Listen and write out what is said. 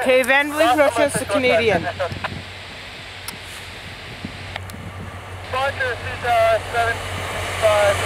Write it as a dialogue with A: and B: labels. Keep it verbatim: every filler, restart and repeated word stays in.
A: Okay, Van Vliet reference to Canadian.
B: Sponsor is uh, seven five.